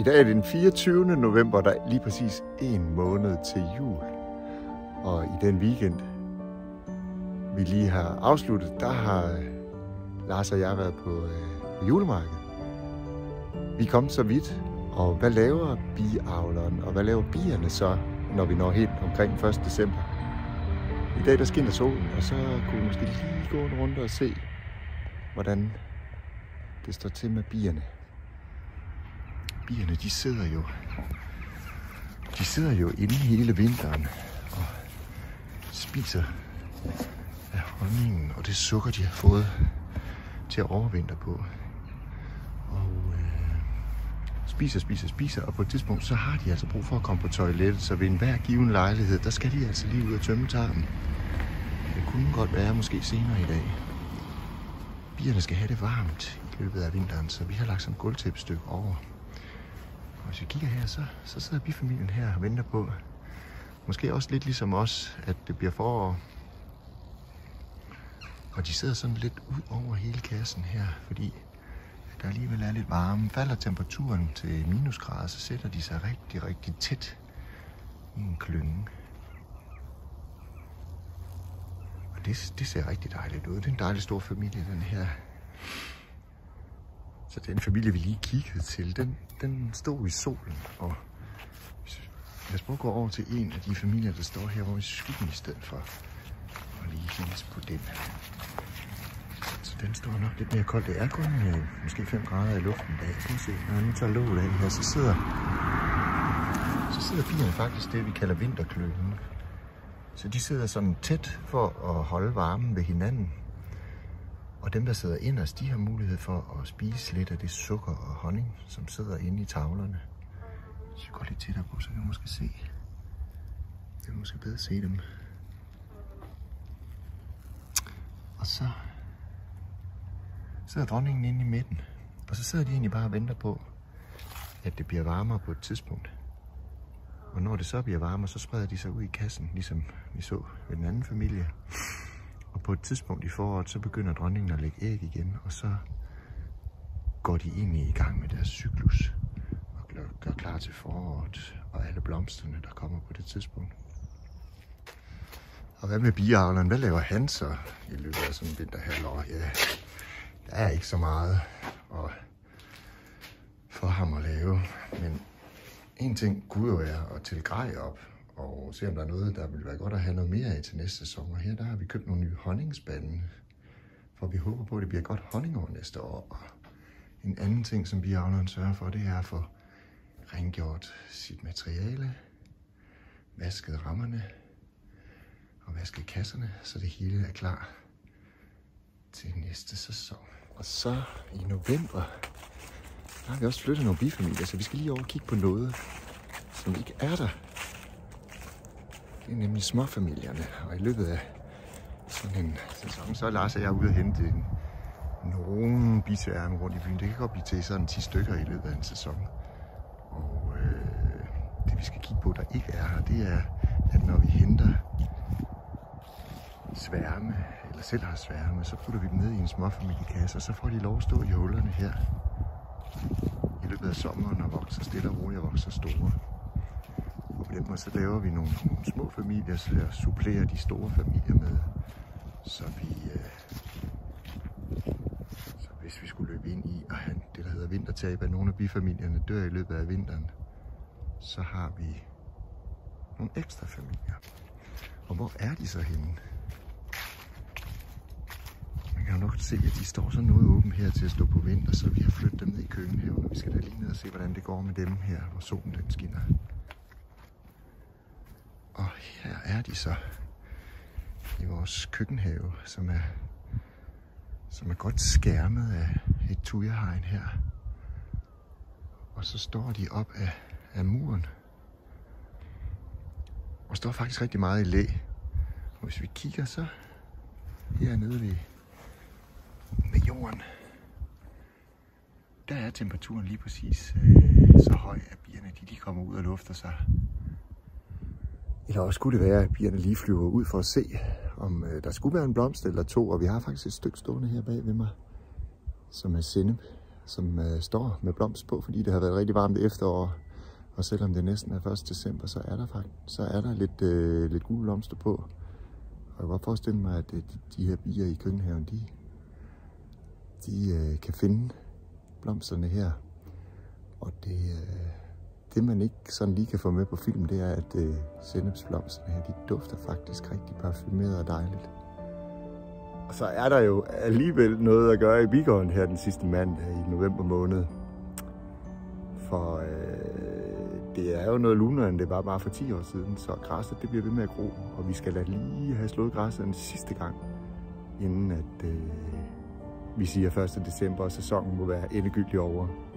I dag er det den 24. november, der er lige præcis en måned til jul. Og i den weekend, vi lige har afsluttet, der har Lars og jeg været på julemarkedet. Vi er kommet så vidt, og hvad laver biavleren, og hvad laver bierne så, når vi når helt omkring 1. december? I dag der skinner solen, og så kunne vi måske lige gå en runde og se, hvordan det står til med bierne. Bierne, de sidder jo inde hele vinteren og spiser af honningen og det sukker, de har fået til at overvintre på. Og spiser, og på et tidspunkt, så har de altså brug for at komme på toilettet, så ved enhver given lejlighed, der skal de altså lige ud og tømme tarmen. Det kunne godt være måske senere i dag. Bierne skal have det varmt i løbet af vinteren, så vi har lagt sådan et gulvtæppestykke over. Og hvis vi kigger her, så sidder bifamilien her og venter på, måske også lidt ligesom os, at det bliver forår. Og de sidder sådan lidt ud over hele kassen her, fordi der alligevel er lidt varme. Falder temperaturen til minusgrader, så sætter de sig rigtig, rigtig tæt i en klynge. Og det ser rigtig dejligt ud. Det er en dejlig stor familie, den her. Så den familie, vi lige kiggede til, den stod i solen. Og lad os prøve at gå over til en af de familier, der står her, hvor vi skyggen i stedet for. Og lige hilse på den. Så den står nok lidt mere koldt. Det er kun måske 5 grader i luften i dag. Kan se, når jeg nu tager låget af her, så sidder bierne faktisk det, vi kalder vinterkløven. Så de sidder sådan tæt for at holde varmen ved hinanden. Og dem, der sidder inderst, de har mulighed for at spise lidt af det sukker og honning, som sidder inde i tavlerne. Så jeg går lidt tættere på, så kan jeg måske se. Jeg kan måske bedre se dem. Og så sidder dronningen inde i midten. Og så sidder de egentlig bare og venter på, at det bliver varmere på et tidspunkt. Og når det så bliver varmere, så spreder de sig ud i kassen, ligesom vi så ved den anden familie. Og på et tidspunkt i foråret, så begynder dronningen at lægge æg igen, og så går de egentlig i gang med deres cyklus og gør klar til foråret og alle blomsterne, der kommer på det tidspunkt. Og hvad med biavleren? Hvad laver han så i løbet af sådan en vinterhalvår? Ja, der er ikke så meget for ham at lave, men en ting kunne jo være at tælle grej op og se, om der er noget, der vil være godt at have noget mere af til næste sæson. Og her der har vi købt nogle nye honningspande, for vi håber på, at det bliver godt honning over næste år. Og en anden ting, som biavleren sørger for, det er at få rengjort sit materiale, vasket rammerne og vasket kasserne, så det hele er klar til næste sæson. Og så i november, der har vi også flyttet nogle bifamilier, så vi skal lige over og kigge på noget, som ikke er der. Det er nemlig småfamilierne, og i løbet af sådan en sæson, så er Lars og jeg ude og hente nogle bisværme rundt i byen. Det kan godt blive til sådan 10 stykker i løbet af en sæson. Og det vi skal kigge på, der ikke er her, det er, at når vi henter sværme, eller selv har sværme, så putter vi dem ned i en småfamiliekasse, og så får de lov at stå i hullerne her i løbet af sommeren og vokser stille og roligt og vokser store. Og på den måde så laver vi nogle små familier, så supplerer de store familier med, så hvis vi skulle løbe ind i at have det, der hedder vintertab, at nogle af bifamilierne dør i løbet af vinteren, så har vi nogle ekstra familier. Og hvor er de så henne? Man kan jo nok se, at de står så noget åbent her til at stå på vinter, så vi har flyttet dem ned i køkkenhaven, og vi skal da lige ned og se, hvordan det går med dem her, hvor solen den skinner. Og her er de så i vores køkkenhave, som er godt skærmet af et tujahegn her. Og så står de op af muren. Og står faktisk rigtig meget i læ. Og hvis vi kigger så hernede ved jorden, der er temperaturen lige præcis så høj, at bierne de kommer ud og lufter sig. Eller også skulle det være, at bierne lige flyver ud for at se, om der skulle være en blomst eller to. Og vi har faktisk et stykke stående her bag ved mig, som er sennep. som står med blomst på, fordi det har været rigtig varmt efterår. Og selvom det næsten er 1. december, så er der lidt gule blomster på. Og jeg kan godt forestille mig, at de her bier i køkkenhaven, de kan finde blomsterne her. Og det man ikke sådan lige kan få med på film, det er, at sennepsblomsterne her, de dufter faktisk rigtig parfumeret og dejligt. Og så er der jo alligevel noget at gøre i Bigården her den sidste mandag i november måned. For det er jo noget lunere, end det var bare for 10 år siden, så græsset det bliver ved med at gro. Og vi skal da lige have slået græsset en sidste gang, inden at vi siger 1. december, og sæsonen må være endegyldigt over.